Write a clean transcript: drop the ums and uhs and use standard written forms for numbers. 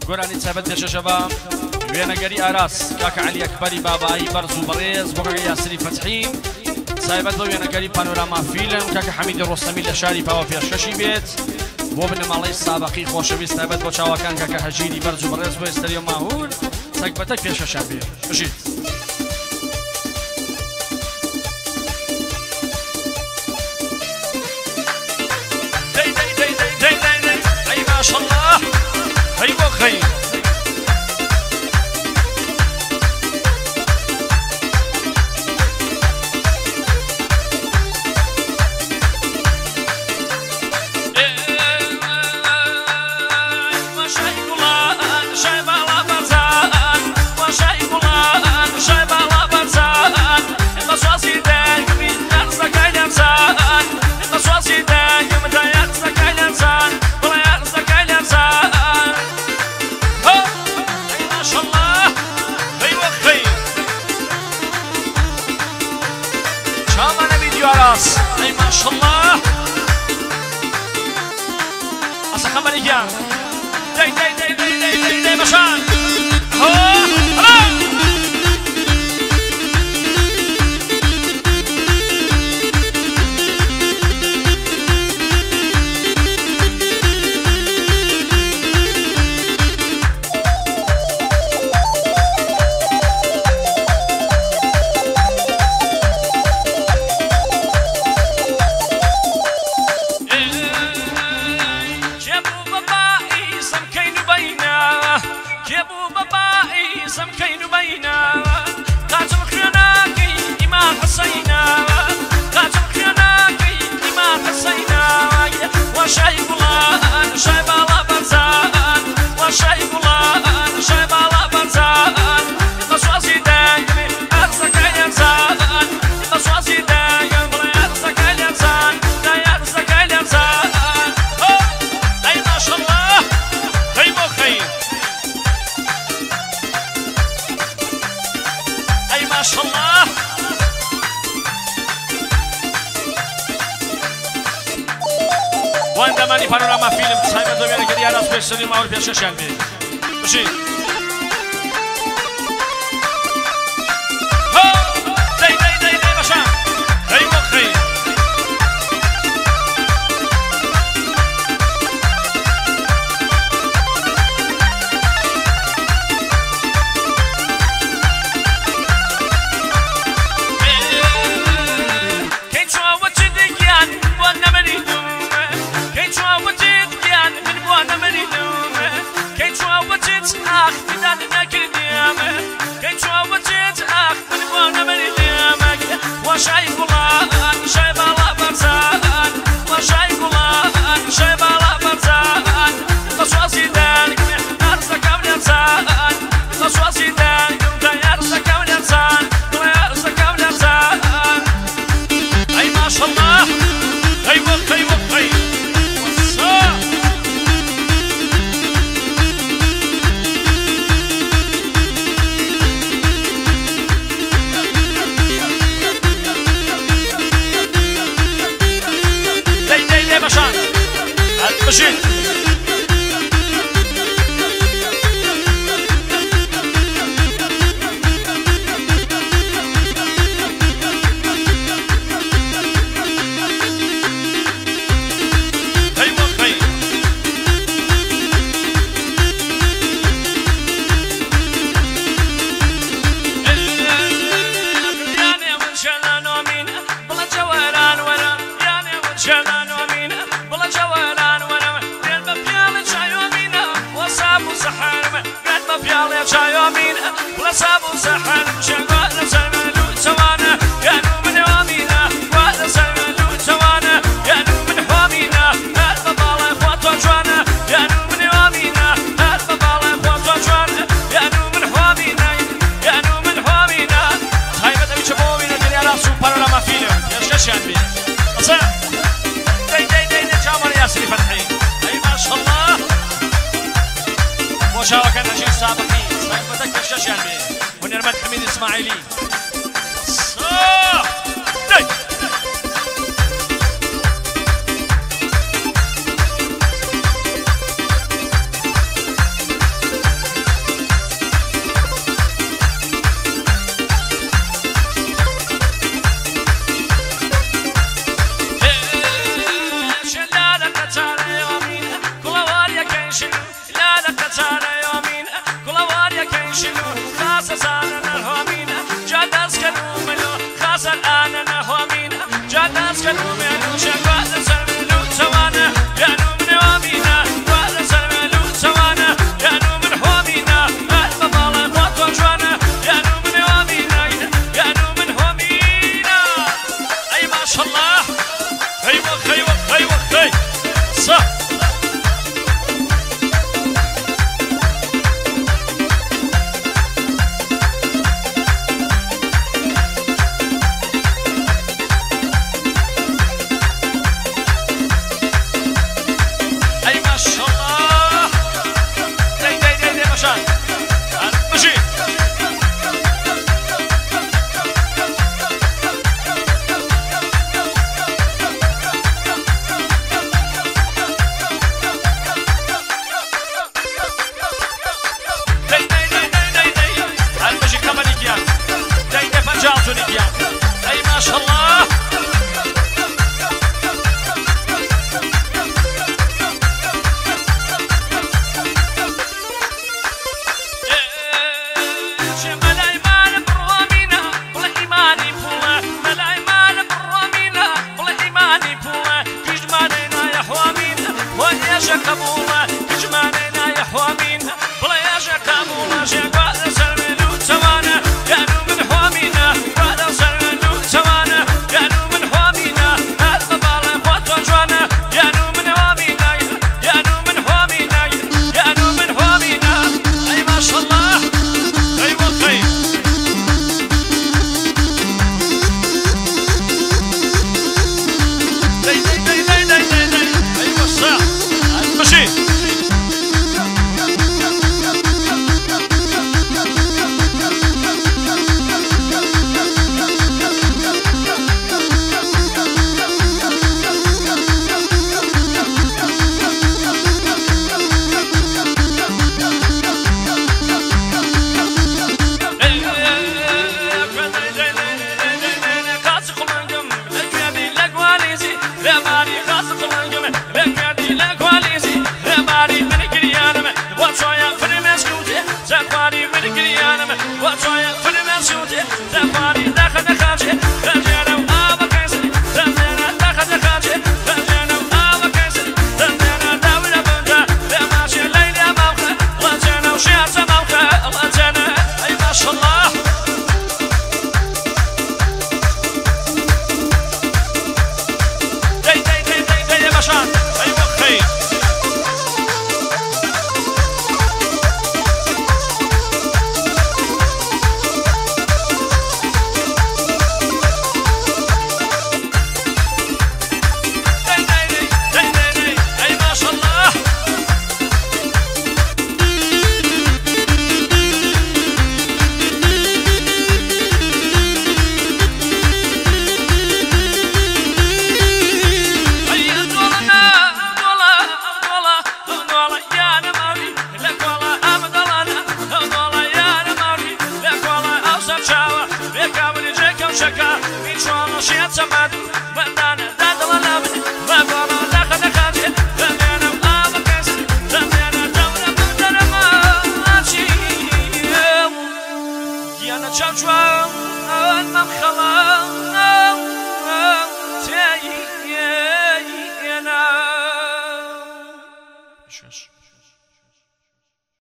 گۆرانی چابەت پێشەشەبە وێنەگەری ئاراس کاکە عەلی ئەکبەری بابایی بەرز و بەڕێز بۆ کاکە یاسری فەتحی سایبەت بە وێنەگەری پانۆراما فیلم کاکە حەمیدی ڕۆستەمی لە شاری پاوە پێشکەشی بێت بۆ بنەماڵەی سابقی خۆشەویست تایبەت بۆ چاوەکان کاکە هەژیری بەرز و بەڕێز بۆ ئێستەریۆ ماهور سەگبەتەک پێشەشان بێت بژیت هيبو خير أي ما شاء الله أصلا مليان داي داي داي داي داي داي داي مشان وندمانی پانوراما فیلم سایبەت بە وێنەگەری ئاراس پێشتری ماوەر پێشەشیان بێت بژین دەی دەی دەی دەی بەشان دەی بۆ خەیر وشاوكان هجير سابقين سابقتك بالشاشة ونرمد حميد إسماعيلي من گریانم و توی فرمسوده دفاری داخل